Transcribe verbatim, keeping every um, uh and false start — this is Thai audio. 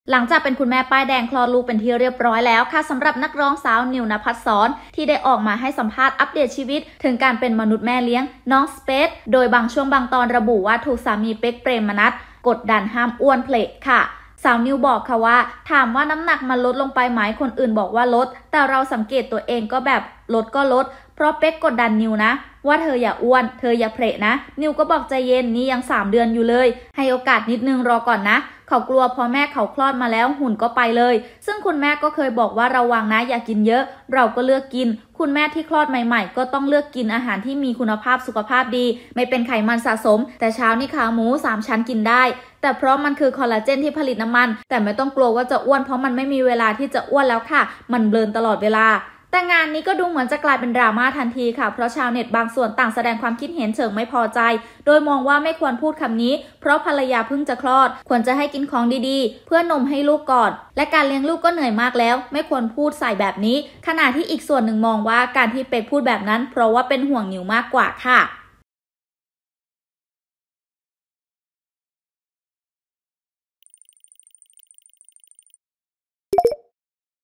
หลังจากเป็นคุณแม่ป้ายแดงคลอดลูกเป็นที่เรียบร้อยแล้วค่ะสำหรับนักร้องสาวนิวนภัสสรที่ได้ออกมาให้สัมภาษณ์อัปเดตชีวิตถึงการเป็นมนุษย์แม่เลี้ยงน้องสเปซโดยบางช่วงบางตอนระบุว่าถูกสามีเป๊กเปรมนัสกดดันห้ามอ้วนเพลทค่ะสาวนิวบอกค่ะว่าถามว่าน้ำหนักมันลดลงไปไหมคนอื่นบอกว่าลดแต่เราสังเกตตัวเองก็แบบลดก็ลดเพราะเป๊กกดดันนิวนะว่าเธออย่าอ้วนเธออย่าเพลนะนิวก็บอกใจเย็นนี่ยังสามเดือนอยู่เลยให้โอกาสนิดนึงรอก่อนนะเขากลัวพอแม่เขาคลอดมาแล้วหุ่นก็ไปเลยซึ่งคุณแม่ก็เคยบอกว่าระวังนะอย่ากินเยอะเราก็เลือกกินคุณแม่ที่คลอดใหม่ๆก็ต้องเลือกกินอาหารที่มีคุณภาพสุขภาพดีไม่เป็นไขมันสะสมแต่เช้านี่ขาหมูสามชั้นกินได้แต่เพราะมันคือคอลลาเจนที่ผลิตน้ำมันแต่ไม่ต้องกลัวว่าจะอ้วนเพราะมันไม่มีเวลาที่จะอ้วนแล้วค่ะมันเบลอตลอดเวลาแต่งานนี้ก็ดูเหมือนจะกลายเป็นดราม่าทันทีค่ะเพราะชาวเน็ตบางส่วนต่างแสดงความคิดเห็นเชิงไม่พอใจโดยมองว่าไม่ควรพูดคำนี้เพราะภรรยาเพิ่งจะคลอดควรจะให้กินของดีๆเพื่อนมให้ลูกก่อนและการเลี้ยงลูกก็เหนื่อยมากแล้วไม่ควรพูดใส่แบบนี้ขณะที่อีกส่วนหนึ่งมองว่าการที่เป็กพูดแบบนั้นเพราะว่าเป็นห่วงนิวมากกว่าค่ะ